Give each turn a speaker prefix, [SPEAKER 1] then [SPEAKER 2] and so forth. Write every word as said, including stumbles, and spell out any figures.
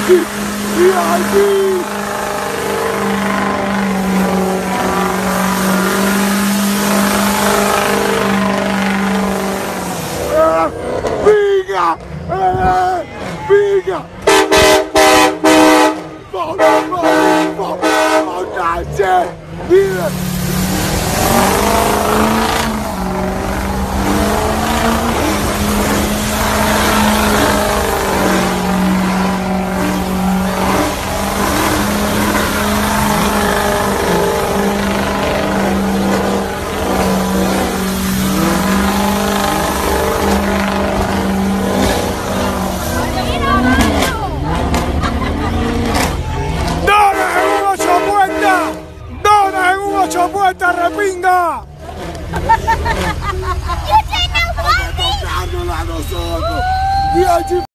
[SPEAKER 1] aquí! ¡Mira aquí! ¡Venga! ¡Eh! ¡Venga! ¡Vamos, vamos, vamos! ¡Vamos, ¡mira! ¡Ocho puertas, repinga!
[SPEAKER 2] ¡You say no one thing!
[SPEAKER 1] ¡A nosotros!